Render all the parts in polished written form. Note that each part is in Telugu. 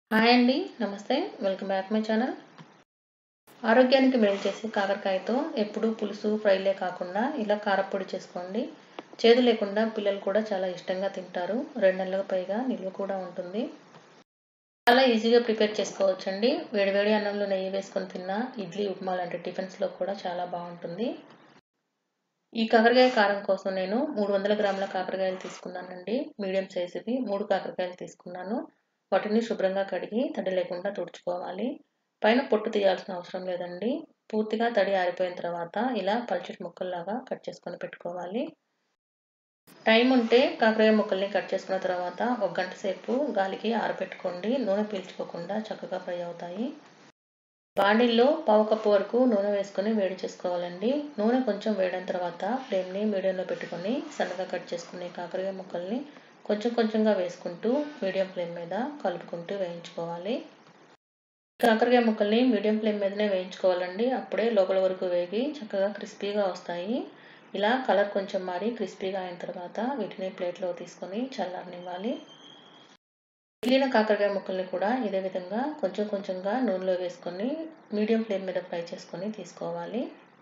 హాయ్ అండి. నమస్తే. Welcome back my channel. ఆరోగ్యానికి మేలు చేసే కాకరకాయతో ఎప్పుడూ పులుసు, ఫ్రైలే కాకుండా ఇలా కారప్పొడి చేసుకోండి. చేదు లేకుండా పిల్లలు కూడా చాలా ఇష్టంగా తింటారు. 2 నెలలకు పైగా నిల్వ కూడా ఉంటుంది. చాలా ఈజీగా ప్రిపేర్ చేసుకోవచ్చండి. వేడివేడి అన్నంలో నెయ్యి వేసుకొని తిన్నా, ఇడ్లీ, ఉప్మా లాంటి టిఫిన్స్‌లో కూడా చాలా బాగుంటుంది. ఈ కాకరకాయ కారం కోసం నేను 300 గ్రాముల కాకరకాయలు తీసుకున్నానండి. మీడియం సైజువి 3 కాకరకాయలు తీసుకున్నాను. వాటిని శుభ్రంగా కడిగి తడి లేకుండా తుడుచుకోవాలి. పైన పొట్టు తీయాల్సిన అవసరం లేదండి. పూర్తిగా తడి ఆరిపోయిన తర్వాత ఇలా పల్చటి ముక్కల్లాగా కట్ చేసుకొని పెట్టుకోవాలి. టైం ఉంటే కాకరకాయ ముక్కల్ని కట్ చేసుకున్న తర్వాత ఒక గంట సేపు గాలికి ఆరబెట్టుకోండి. నూనె పీల్చుకోకుండా చక్కగా ఫ్రై అవుతాయి. బాండిల్లో పావు కప్పు వరకు నూనె వేసుకొని వేడి చేసుకోవాలండి. నూనె కొంచెం వేడిన తర్వాత ఫ్లేమ్ని మీడియంలో పెట్టుకొని సన్నగా కట్ చేసుకునే కాకరకాయ ముక్కల్ని కొంచెం కొంచెంగా వేసుకుంటూ మీడియం ఫ్లేమ్ మీద కలుపుకుంటూ వేయించుకోవాలి. కాకరకాయ ముక్కల్ని మీడియం ఫ్లేమ్ మీదనే వేయించుకోవాలండి. అప్పుడే లోపల వరకు వేగి చక్కగా క్రిస్పీగా వస్తాయి. ఇలా కలర్ కొంచెం మారి క్రిస్పీగా అయిన తర్వాత వీటిని ప్లేట్లో తీసుకొని చల్లారనివ్వాలి. మిగిలిన కాకరకాయ ముక్కల్ని కూడా ఇదే విధంగా కొంచెం కొంచెంగా నూనెలో వేసుకొని మీడియం ఫ్లేమ్ మీద ఫ్రై చేసుకొని తీసుకోవాలి.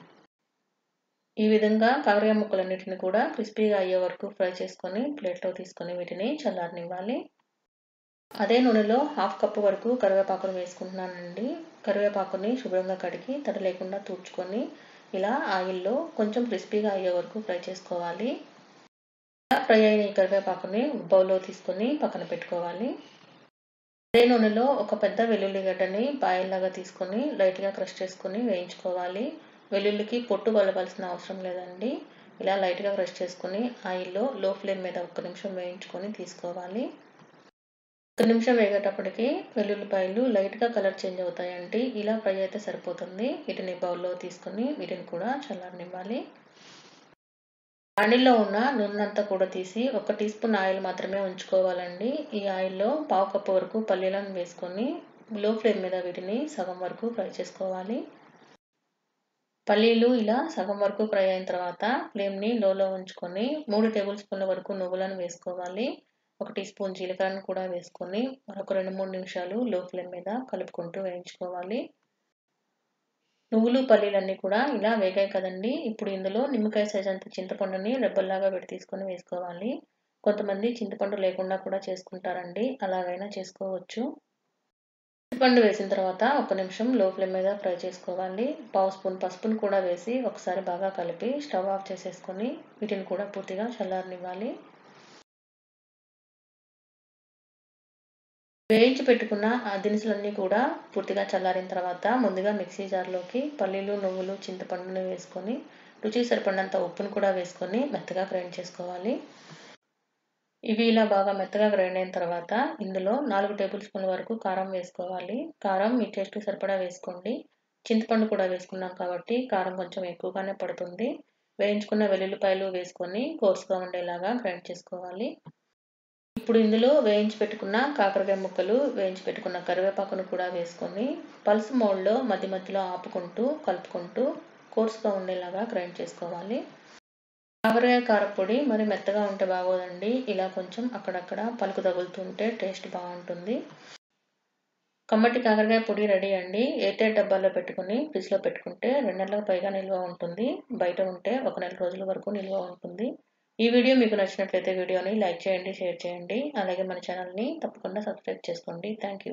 ఈ విధంగా కాకరకాయ ముక్కలన్నిటిని కూడా క్రిస్పీగా అయ్యే వరకు ఫ్రై చేసుకొని ప్లేట్లో తీసుకొని వీటిని చల్లారనివ్వాలి. అదే నూనెలో హాఫ్ కప్పు వరకు కరివేపాకును వేసుకుంటున్నానండి. కరివేపాకుని శుభ్రంగా కడిగి తడి లేకుండా తుడుచుకొని ఇలా ఆయిల్లో కొంచెం క్రిస్పీగా అయ్యే వరకు ఫ్రై చేసుకోవాలి. ఫ్రై అయిన ఈ కరివేపాకుని బౌల్లో తీసుకొని పక్కన పెట్టుకోవాలి. అదే నూనెలో ఒక పెద్ద వెల్లుల్లి గడ్డని పాయల్లాగా తీసుకొని లైట్గా క్రష్ చేసుకొని వేయించుకోవాలి. వెల్లుల్లికి పొట్టు వలవాల్సిన అవసరం లేదండి. ఇలా లైట్గా క్రష్ చేసుకొని ఆయిల్లో లో ఫ్లేమ్ మీద 1 నిమిషం వేయించుకొని తీసుకోవాలి. 1 నిమిషం వేగేటప్పటికి వెల్లుల్లిపాయలు లైట్గా కలర్ చేంజ్ అవుతాయండి. ఇలా ఫ్రై అయితే సరిపోతుంది. వీటిని బౌల్లో తీసుకొని వీటిని కూడా చల్లారనివ్వాలి. బాండిల్లో ఉన్న నూనెంతా కూడా తీసి 1 టీ స్పూన్ ఆయిల్ మాత్రమే ఉంచుకోవాలండి. ఈ ఆయిల్లో పావు కప్పు వరకు పల్లీలను వేసుకొని లో ఫ్లేమ్ మీద వీటిని సగం వరకు ఫ్రై చేసుకోవాలి. పల్లీలు ఇలా సగం వరకు ఫ్రై అయిన తర్వాత ఫ్లేమ్ని లోలో ఉంచుకొని 3 టేబుల్ స్పూన్ల వరకు నువ్వులను వేసుకోవాలి. 1 టీ స్పూన్ జీలకర్రను కూడా వేసుకొని మరొక 2-3 నిమిషాలు లో ఫ్లేమ్ మీద కలుపుకుంటూ వేయించుకోవాలి. నువ్వులు, పల్లీలన్నీ కూడా ఇలా వేగాయి కదండి. ఇప్పుడు ఇందులో నిమ్మకాయ సైజ్ అంత చింతపండుని రెబ్బల్లాగా తీసుకొని వేసుకోవాలి. కొంతమంది చింతపండు లేకుండా కూడా చేసుకుంటారండి. అలాగైనా చేసుకోవచ్చు. చింతపండు వేసిన తర్వాత 1 నిమిషం లో ఫ్లేమ్ మీద ఫ్రై చేసుకోవాలి. పావు స్పూన్ పసుపును కూడా వేసి ఒకసారి బాగా కలిపి స్టవ్ ఆఫ్ చేసేసుకొని వీటిని కూడా పూర్తిగా చల్లారనివ్వాలి. వేయించి పెట్టుకున్న ఆ దినుసులన్నీ కూడా పూర్తిగా చల్లారిన తర్వాత ముందుగా మిక్సీ జార్లోకి పల్లీలు, నువ్వులు, చింతపండుని వేసుకొని రుచికి సరిపడినంత ఉప్పును కూడా వేసుకొని మెత్తగా గ్రైండ్ చేసుకోవాలి. ఇవి ఇలా బాగా మెత్తగా గ్రైండ్ అయిన తర్వాత ఇందులో 4 టేబుల్ స్పూన్ల వరకు కారం వేసుకోవాలి. కారం మీ టేస్ట్‌కి సరిపడా వేసుకోండి. చింతపండు కూడా వేసుకున్నాం కాబట్టి కారం కొంచెం ఎక్కువగానే పడుతుంది. వేయించుకున్న వెల్లుల్లిపాయలు వేసుకొని కోర్స్‌గా ఉండేలాగా గ్రైండ్ చేసుకోవాలి. ఇప్పుడు ఇందులో వేయించి పెట్టుకున్న కాకరకాయ ముక్కలు, వేయించి పెట్టుకున్న కరివేపాకును కూడా వేసుకొని పల్స్ మోడ్‌లో మధ్య మధ్యలో ఆపుకుంటూ, కలుపుకుంటూ కోర్స్‌గా ఉండేలాగా గ్రైండ్ చేసుకోవాలి. కాకరకాయ కారప్పొడి మరి మెత్తగా ఉంటే బాగోదండి. ఇలా కొంచెం అక్కడక్కడ పలుకు తగులుతుంటే టేస్ట్ బాగుంటుంది. కమ్మటి కాకరకాయ పొడి రెడీ అండి. ఎయిర్‌టైట్ డబ్బాలో పెట్టుకొని ఫ్రిడ్జ్‌లో పెట్టుకుంటే 2 నెలలకు పైగా నిల్వ ఉంటుంది. బయట ఉంటే 1 నెల రోజుల వరకు నిల్వ ఉంటుంది. ఈ వీడియో మీకు నచ్చినట్లయితే వీడియోని లైక్ చేయండి, షేర్ చేయండి. అలాగే మన ఛానల్‌ని తప్పకుండా సబ్స్క్రైబ్ చేసుకోండి. Thank you.